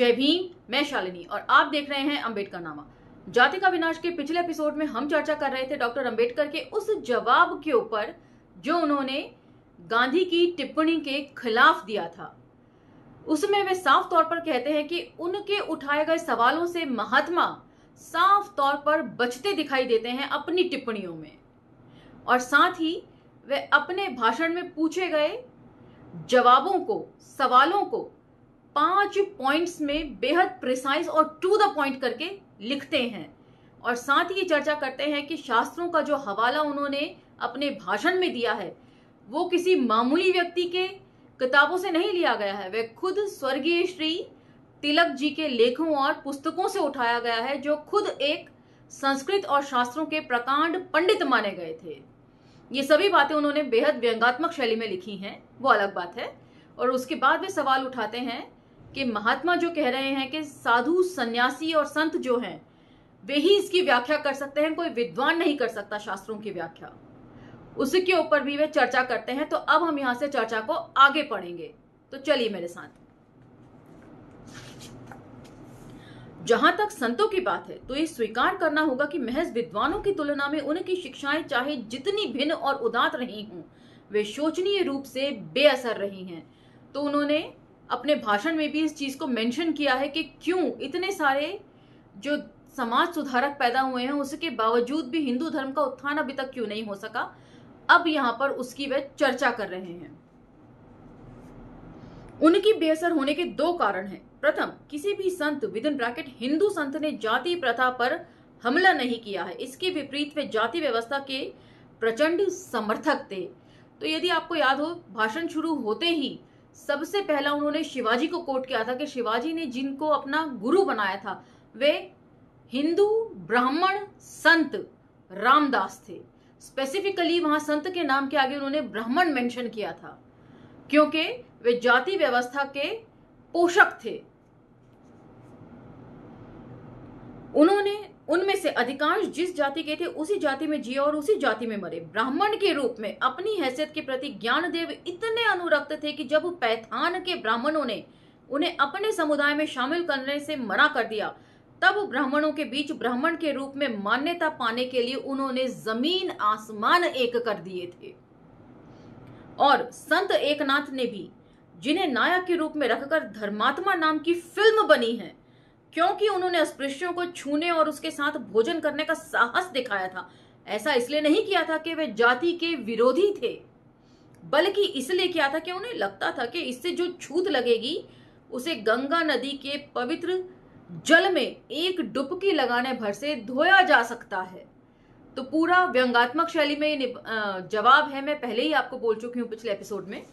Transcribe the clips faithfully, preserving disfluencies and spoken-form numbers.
जय भीम, मैं शालिनी और आप देख रहे हैं अंबेडकरनामा। जाति का विनाश के पिछले एपिसोड में हम चर्चा कर रहे थे डॉक्टर अंबेडकर के उस जवाब के ऊपर जो उन्होंने गांधी की टिप्पणी के खिलाफ दिया था। उसमें वे साफ तौर पर कहते हैं कि उनके उठाए गए सवालों से महात्मा साफ तौर पर बचते दिखाई देते हैं अपनी टिप्पणियों में, और साथ ही वे अपने भाषण में पूछे गए जवाबों को, सवालों को पांच पॉइंट्स में बेहद प्रिसाइज और टू द पॉइंट करके लिखते हैं। और साथ ही चर्चा करते हैं कि शास्त्रों का जो हवाला उन्होंने अपने भाषण में दिया है वो किसी मामूली व्यक्ति के किताबों से नहीं लिया गया है, वे खुद स्वर्गीय श्री तिलक जी के लेखों और पुस्तकों से उठाया गया है, जो खुद एक संस्कृत और शास्त्रों के प्रकांड पंडित माने गए थे। ये सभी बातें उन्होंने बेहद व्यंग्यात्मक शैली में लिखी हैं, वो अलग बात है। और उसके बाद वे सवाल उठाते हैं कि महात्मा जो कह रहे हैं कि साधु, सन्यासी और संत जो हैं वे ही इसकी व्याख्या कर सकते हैं, कोई विद्वान नहीं कर सकता शास्त्रों की व्याख्या। उसके ऊपर भी वे चर्चा करते हैं। तो अब हम यहां से चर्चा को आगे पढ़ेंगे, तो चलिए मेरे साथ। जहां तक संतों की बात है तो ये स्वीकार करना होगा कि महज विद्वानों की तुलना में उनकी शिक्षाएं चाहे जितनी भिन्न और उदात रही हों, वे शोचनीय रूप से बेअसर रही हैं। तो उन्होंने अपने भाषण में भी इस चीज को मेंशन किया है कि क्यों इतने सारे जो समाज सुधारक पैदा हुए हैं उसके बावजूद भी हिंदू धर्म का उत्थान अभी तक क्यों नहीं हो सका। अब यहां पर उसकी वे चर्चा कर रहे हैं। उनकी बेअसर होने के दो कारण हैं। प्रथम, किसी भी संत विद इन ब्रैकेट हिंदू संत ने जाति प्रथा पर हमला नहीं किया है। इसके विपरीत वे जाति व्यवस्था के प्रचंड समर्थक थे। तो यदि आपको याद हो, भाषण शुरू होते ही सबसे पहला उन्होंने शिवाजी को कोट किया था कि शिवाजी ने जिनको अपना गुरु बनाया था वे हिंदू ब्राह्मण संत रामदास थे। स्पेसिफिकली वहां संत के नाम के आगे उन्होंने ब्राह्मण मेंशन किया था क्योंकि वे जाति व्यवस्था के पोषक थे। उन्होंने उनमें से अधिकांश जिस जाति के थे उसी जाति में जिए और उसी जाति में मरे। ब्राह्मण के रूप में अपनी हैसियत के प्रति ज्ञानदेव इतने अनुरक्त थे कि जब पैठान के ब्राह्मणों ने उन्हें अपने समुदाय में शामिल करने से मना कर दिया, तब ब्राह्मणों के बीच ब्राह्मण के रूप में मान्यता पाने के लिए उन्होंने जमीन आसमान एक कर दिए थे। और संत एकनाथ ने भी, जिन्हें नायक के रूप में रखकर धर्मात्मा नाम की फिल्म बनी है, क्योंकि उन्होंने अस्पृश्यों को छूने और उसके साथ भोजन करने का साहस दिखाया था, ऐसा इसलिए नहीं किया था कि वे जाति के विरोधी थे, बल्कि इसलिए किया था कि उन्हें लगता था कि इससे जो छूत लगेगी उसे गंगा नदी के पवित्र जल में एक डुबकी लगाने भर से धोया जा सकता है। तो पूरा व्यंग्यात्मक शैली में जवाब है, मैं पहले ही आपको बोल चुकी हूं पिछले एपिसोड में।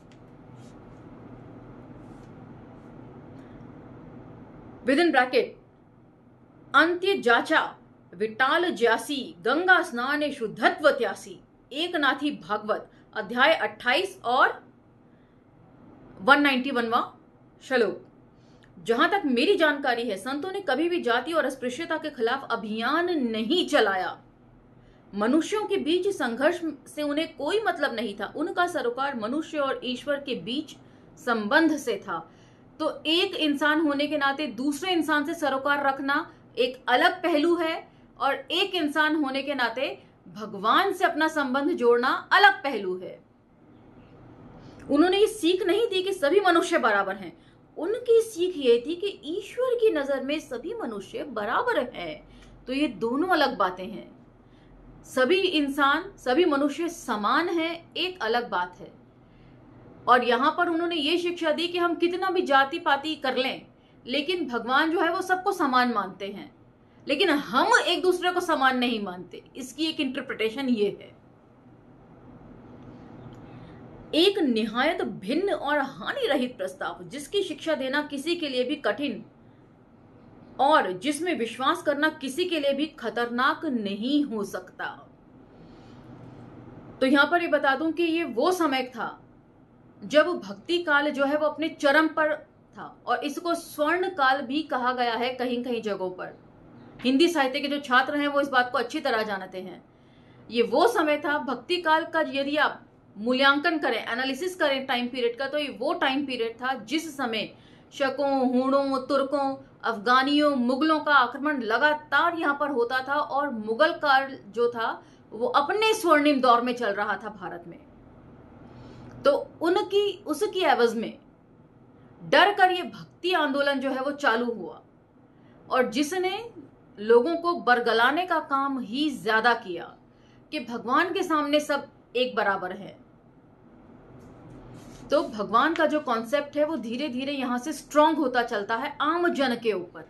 विद इन ब्रैकेट, अंत्य जाचा विटाल ज्यासी गंगा स्नान शुद्धत्व त्यासी, एक नाथी भागवत अध्याय अट्ठाईस और एक सौ इक्यानवेवां श्लोक। जहां तक मेरी जानकारी है, संतों ने कभी भी जाति और अस्पृश्यता के खिलाफ अभियान नहीं चलाया। मनुष्यों के बीच संघर्ष से उन्हें कोई मतलब नहीं था। उनका सरोकार मनुष्य और ईश्वर के बीच संबंध से था। तो एक इंसान होने के नाते दूसरे इंसान से सरोकार रखना एक अलग पहलू है, और एक इंसान होने के नाते भगवान से अपना संबंध जोड़ना अलग पहलू है। उन्होंने ये सीख नहीं दी कि सभी मनुष्य बराबर हैं। उनकी सीख ये थी कि ईश्वर की नजर में सभी मनुष्य बराबर हैं। तो ये दोनों अलग बातें हैं। सभी इंसान, सभी मनुष्य समान हैं, एक अलग बात है। और यहां पर उन्होंने ये शिक्षा दी कि हम कितना भी जाति पाति कर लें, लेकिन भगवान जो है वो सबको समान मानते हैं, लेकिन हम एक दूसरे को समान नहीं मानते। इसकी एक इंटरप्रिटेशन ये है। एक निहायत भिन्न और हानि रहित प्रस्ताव, जिसकी शिक्षा देना किसी के लिए भी कठिन और जिसमें विश्वास करना किसी के लिए भी खतरनाक नहीं हो सकता। तो यहां पर ये बता दूं कि ये वो समय था जब भक्ति काल जो है वो अपने चरम पर था, और इसको स्वर्ण काल भी कहा गया है कहीं कहीं जगहों पर। हिंदी साहित्य के जो छात्र हैं वो इस बात को अच्छी तरह जानते हैं। ये वो समय था भक्ति काल का, यदि आप मूल्यांकन करें, एनालिसिस करें टाइम पीरियड का, तो ये वो टाइम पीरियड था जिस समय शकों, हूणों, तुर्कों, अफगानियों, मुगलों का आक्रमण लगातार यहाँ पर होता था और मुगल काल जो था वो अपने स्वर्णिम दौर में चल रहा था भारत में। तो उनकी उसकी एवज में डर कर ये भक्ति आंदोलन जो है वो चालू हुआ और जिसने लोगों को बरगलाने का काम ही ज्यादा किया कि भगवान के सामने सब एक बराबर है। तो भगवान का जो कॉन्सेप्ट है वो धीरे धीरे यहां से स्ट्रांग होता चलता है आम जन के ऊपर।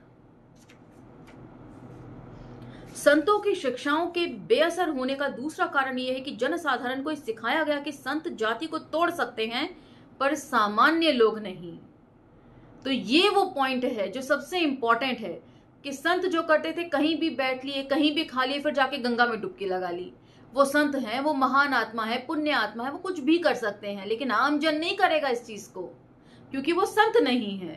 संतों की शिक्षाओं के बेअसर होने का दूसरा कारण यह है कि जनसाधारण को सिखाया गया कि संत जाति को तोड़ सकते हैं पर सामान्य लोग नहीं। तो ये वो पॉइंट है जो सबसे इंपॉर्टेंट है कि संत जो करते थे कहीं भी बैठ लिए, कहीं भी खा लिए, फिर जाके गंगा में डुबकी लगा ली। वो संत हैं, वो महान आत्मा है, पुण्य आत्मा है, वो कुछ भी कर सकते हैं, लेकिन आम जन नहीं करेगा इस चीज को क्योंकि वो संत नहीं है।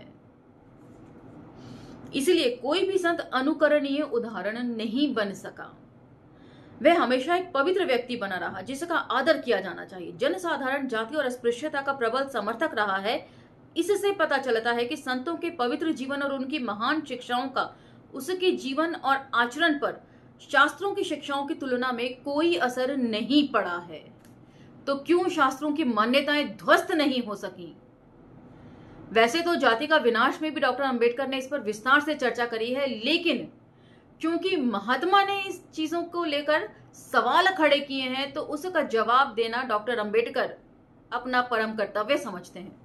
इसलिए कोई भी संत अनुकरणीय उदाहरण नहीं बन सका। वह हमेशा एक पवित्र व्यक्ति बना रहा जिसका आदर किया जाना चाहिए। जनसाधारण जाति और अस्पृश्यता का प्रबल समर्थक रहा है। इससे पता चलता है कि संतों के पवित्र जीवन और उनकी महान शिक्षाओं का उसके जीवन और आचरण पर शास्त्रों की शिक्षाओं की तुलना में कोई असर नहीं पड़ा है। तो क्यों शास्त्रों की मान्यताएं ध्वस्त नहीं हो सकी? वैसे तो जाति का विनाश में भी डॉक्टर अंबेडकर ने इस पर विस्तार से चर्चा करी है, लेकिन क्योंकि महात्मा ने इस चीजों को लेकर सवाल खड़े किए हैं तो उसका जवाब देना डॉक्टर अंबेडकर अपना परम कर्तव्य समझते हैं।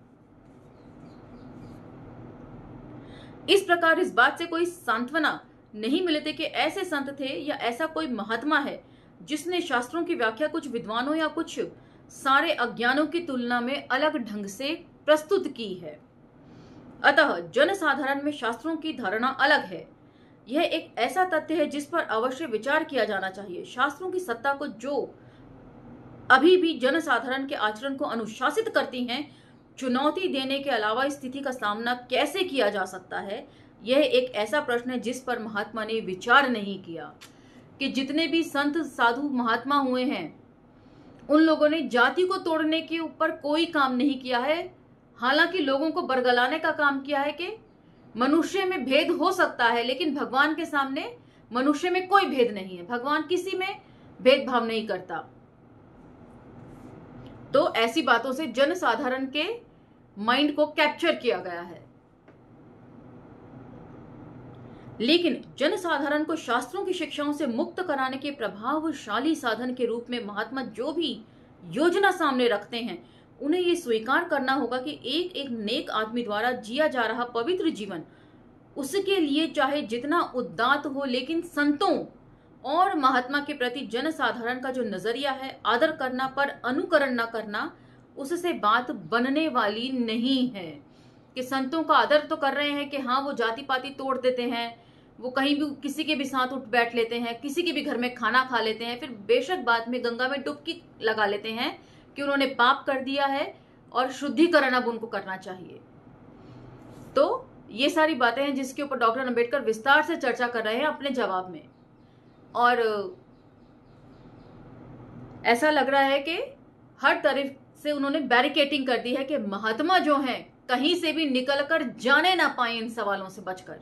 इस प्रकार इस बात से कोई सांत्वना नहीं मिलते कि ऐसे संत थे या ऐसा कोई महात्मा है जिसने शास्त्रों की व्याख्या कुछ विद्वानों या कुछ सारे अज्ञानों की तुलना में अलग ढंग से प्रस्तुत की है। अतः जनसाधारण में शास्त्रों की धारणा अलग है। यह एक ऐसा तथ्य है जिस पर अवश्य विचार किया जाना चाहिए। शास्त्रों की सत्ता को जो अभी भी जनसाधारण के आचरण को अनुशासित करती हैं, चुनौती देने के अलावा इस स्थिति का सामना कैसे किया जा सकता है, यह एक ऐसा प्रश्न है जिस पर महात्मा ने विचार नहीं किया। कि जितने भी संत साधु महात्मा हुए हैं उन लोगों ने जाति को तोड़ने के ऊपर कोई काम नहीं किया है, हालांकि लोगों को बरगलाने का काम किया है कि मनुष्य में भेद हो सकता है लेकिन भगवान के सामने मनुष्य में कोई भेद नहीं है, भगवान किसी में भेदभाव नहीं करता। तो ऐसी बातों से जनसाधारण के माइंड को कैप्चर किया गया है। लेकिन जनसाधारण को शास्त्रों की शिक्षाओं से मुक्त कराने के प्रभावशाली साधन के रूप में महात्मा जो भी योजना सामने रखते हैं उन्हें यह स्वीकार करना होगा कि एक एक नेक आदमी द्वारा जिया जा रहा पवित्र जीवन उसके लिए चाहे जितना उदात्त हो, लेकिन संतों और महात्मा के प्रति जनसाधारण का जो नजरिया है आदर करना पर अनुकरण न करना, उससे बात बनने वाली नहीं है। कि संतों का आदर तो कर रहे हैं कि हाँ वो जाति पाति तोड़ देते हैं, वो कहीं भी किसी के भी साथ उठ बैठ लेते हैं, किसी के भी घर में खाना खा लेते हैं, फिर बेशक बाद में गंगा में डुबकी लगा लेते हैं कि उन्होंने पाप कर दिया है और शुद्धिकरण अब उनको करना चाहिए। तो ये सारी बातें हैं जिसके ऊपर डॉक्टर अंबेडकर विस्तार से चर्चा कर रहे हैं अपने जवाब में। और ऐसा लग रहा है कि हर तरफ से उन्होंने बैरिकेटिंग कर दी है कि महात्मा जो हैं कहीं से भी निकलकर जाने ना पाए इन सवालों से बचकर।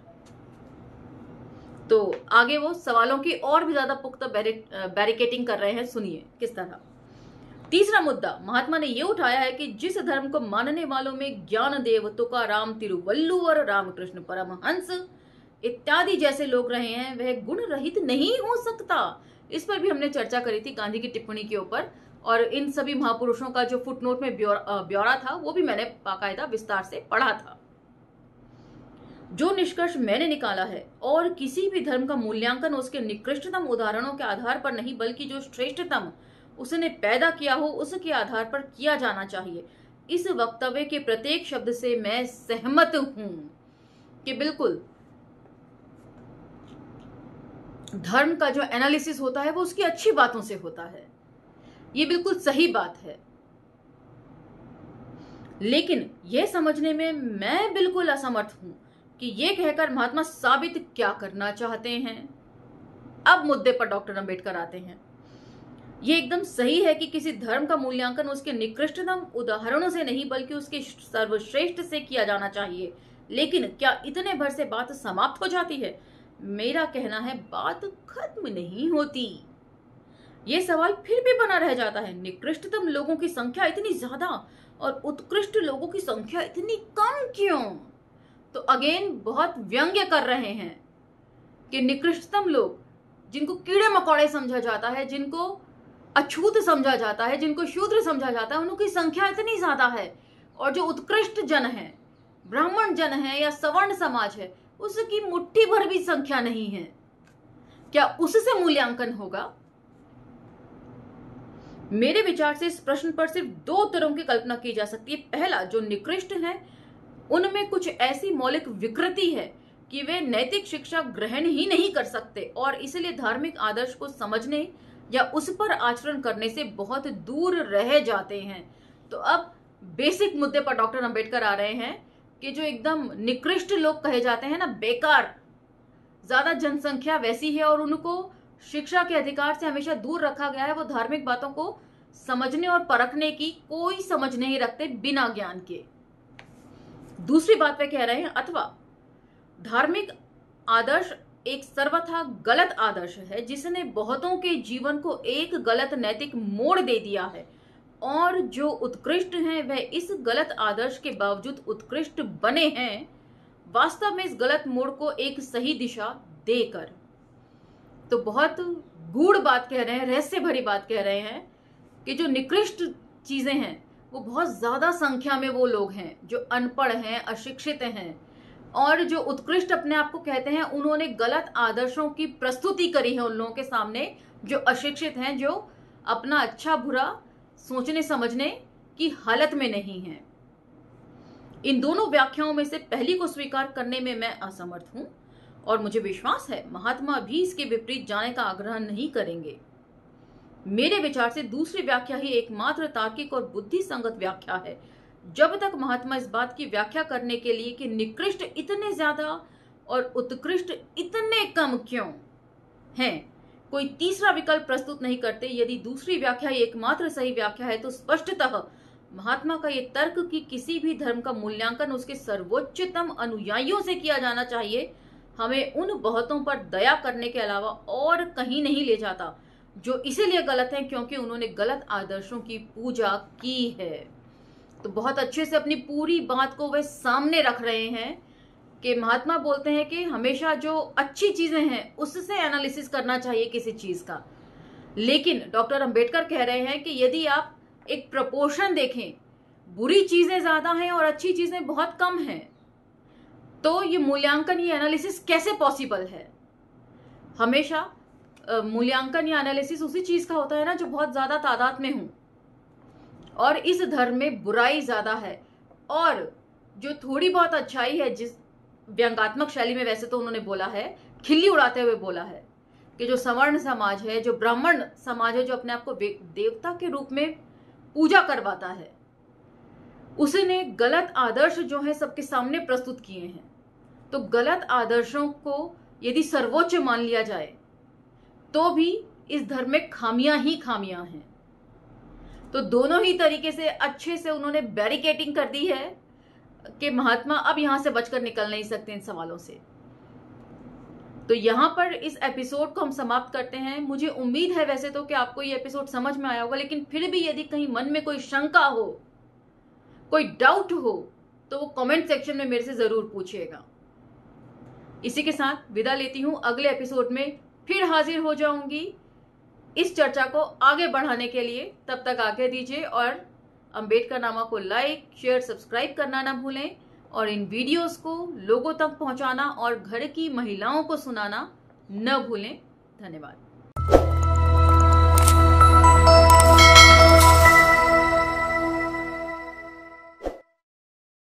तो आगे वो सवालों की और भी ज्यादा पुख्ता बैरिकेटिंग कर रहे हैं, सुनिए किस तरह। तीसरा मुद्दा महात्मा ने यह उठाया है कि जिस धर्म को मानने वालों में ज्ञानदेव, तुकाराम, तिरुवल्लुवर, रामकृष्ण परमहंस इत्यादि जैसे लोग रहे हैं वह गुण रहित नहीं हो सकता। इस पर भी हमने चर्चा करी थी गांधी की टिप्पणी के ऊपर, और इन सभी महापुरुषों का जो फुटनोट में ब्यौरा, ब्यौरा था वो भी मैंने बाकायदा विस्तार से पढ़ा था। जो निष्कर्ष मैंने निकाला है और किसी भी धर्म का मूल्यांकन उसके निकृष्टतम उदाहरणों के आधार पर नहीं बल्कि जो श्रेष्ठतम उसने पैदा किया हो उसके आधार पर किया जाना चाहिए। इस वक्तव्य के प्रत्येक शब्द से मैं सहमत हूं कि बिल्कुल धर्म का जो एनालिसिस होता है वो उसकी अच्छी बातों से होता है, ये बिल्कुल सही बात है। लेकिन यह समझने में मैं बिल्कुल असमर्थ हूं कि यह कहकर महात्मा साबित क्या करना चाहते हैं। अब मुद्दे पर डॉक्टर अंबेडकर आते हैं। यह एकदम सही है कि किसी धर्म का मूल्यांकन उसके निकृष्टतम उदाहरणों से नहीं बल्कि उसके सर्वश्रेष्ठ से किया जाना चाहिए। लेकिन क्या इतने भर से बात समाप्त हो जाती है? मेरा कहना है बात खत्म नहीं होती। ये सवाल फिर भी बना रह जाता है, निकृष्टतम लोगों की संख्या इतनी ज्यादा और उत्कृष्ट लोगों की संख्या इतनी कम क्यों? तो अगेन बहुत व्यंग्य कर रहे हैं कि निकृष्टतम लोग, जिनको कीड़े मकोड़े समझा जाता है, जिनको अछूत समझा जाता है, जिनको शूद्र समझा जाता है, उनकी संख्या इतनी ज्यादा है, और जो उत्कृष्ट जन है, ब्राह्मण जन है या सवर्ण समाज है, उसकी मुट्ठी भर भी संख्या नहीं है। क्या उससे मूल्यांकन होगा? मेरे विचार से इस प्रश्न पर सिर्फ दो उत्तरों की कल्पना की जा सकती है। पहला, जो निकृष्ट है उनमें कुछ ऐसी मौलिक विकृति है कि वे नैतिक शिक्षा ग्रहण ही नहीं कर सकते और इसलिए धार्मिक आदर्श को समझने या उस पर आचरण करने से बहुत दूर रह जाते हैं। तो अब बेसिक मुद्दे पर डॉक्टर अंबेडकर आ रहे हैं कि जो एकदम निकृष्ट लोग कहे जाते हैं ना, बेकार, ज्यादा जनसंख्या वैसी है और उनको शिक्षा के अधिकार से हमेशा दूर रखा गया है। वो धार्मिक बातों को समझने और परखने की कोई समझ नहीं रखते बिना ज्ञान के। दूसरी बात वे कह रहे हैं, अथवा धार्मिक आदर्श एक सर्वथा गलत आदर्श है जिसने बहुतों के जीवन को एक गलत नैतिक मोड़ दे दिया है और जो उत्कृष्ट हैं वह इस गलत आदर्श के बावजूद उत्कृष्ट बने हैं, वास्तव में इस गलत मोड़ को एक सही दिशा देकर। तो बहुत गूढ़ बात कह रहे हैं, रहस्य भरी बात कह रहे हैं कि जो निकृष्ट चीजें हैं वो बहुत ज्यादा संख्या में वो लोग हैं जो अनपढ़ हैं, अशिक्षित हैं, और जो उत्कृष्ट अपने आप को कहते हैं उन्होंने गलत आदर्शों की प्रस्तुति करी है उन लोगों के सामने जो अशिक्षित हैं, जो अपना अच्छा बुरा सोचने समझने की हालत में नहीं है। इन दोनों व्याख्याओं में से पहली को स्वीकार करने में मैं असमर्थ हूं और मुझे विश्वास है महात्मा भी इसके विपरीत जाने का आग्रह नहीं करेंगे। मेरे विचार से दूसरी व्याख्या ही एकमात्र तार्किक और बुद्धि संगत व्याख्या है। जब तक महात्मा इस बात की व्याख्या करने के लिए कि निकृष्ट इतने ज्यादा और उत्कृष्ट इतने कम क्यों हैं, कोई तीसरा विकल्प प्रस्तुत नहीं करते, यदि दूसरी व्याख्या एकमात्र सही व्याख्या है तो स्पष्टतः महात्मा का ये तर्क कि किसी भी धर्म का मूल्यांकन उसके सर्वोच्चतम अनुयायियों से किया जाना चाहिए, हमें उन बहुतों पर दया करने के अलावा और कहीं नहीं ले जाता जो इसीलिए गलत है क्योंकि उन्होंने गलत आदर्शों की पूजा की है। तो बहुत अच्छे से अपनी पूरी बात को वे सामने रख रहे हैं कि महात्मा बोलते हैं कि हमेशा जो अच्छी चीजें हैं उससे एनालिसिस करना चाहिए किसी चीज का, लेकिन डॉक्टर अंबेडकर कह रहे हैं कि यदि आप एक प्रपोर्शन देखें, बुरी चीजें ज्यादा हैं और अच्छी चीजें बहुत कम हैं, तो ये मूल्यांकन, ये एनालिसिस कैसे पॉसिबल है? हमेशा मूल्यांकन या एनालिसिस उसी चीज का होता है ना जो बहुत ज्यादा तादाद में हो, और इस धर्म में बुराई ज्यादा है और जो थोड़ी बहुत अच्छाई है, जिस व्यंगात्मक शैली में वैसे तो उन्होंने बोला है, खिल्ली उड़ाते हुए बोला है कि जो सवर्ण समाज है, जो ब्राह्मण समाज है, जो अपने आप को देवता के रूप में पूजा करवाता है, उसने गलत आदर्श जो है सबके सामने प्रस्तुत किए हैं। तो गलत आदर्शों को यदि सर्वोच्च मान लिया जाए तो भी इस धर्म में खामियां ही खामियां हैं। तो दोनों ही तरीके से अच्छे से उन्होंने बैरिकेटिंग कर दी है कि महात्मा अब यहां से बचकर निकल नहीं सकते इन सवालों से। तो यहां पर इस एपिसोड को हम समाप्त करते हैं। मुझे उम्मीद है वैसे तो कि आपको ये एपिसोड समझ में आया होगा, लेकिन फिर भी यदि कहीं मन में कोई शंका हो, कोई डाउट हो, तो वो कमेंट सेक्शन में मेरे से जरूर पूछिएगा। इसी के साथ विदा लेती हूं। अगले एपिसोड में फिर हाजिर हो जाऊंगी इस चर्चा को आगे बढ़ाने के लिए। तब तक आज्ञा दीजिए और अंबेडकर नामा को लाइक, शेयर, सब्सक्राइब करना ना भूलें और इन वीडियोस को लोगों तक पहुंचाना और घर की महिलाओं को सुनाना न भूलें। धन्यवाद।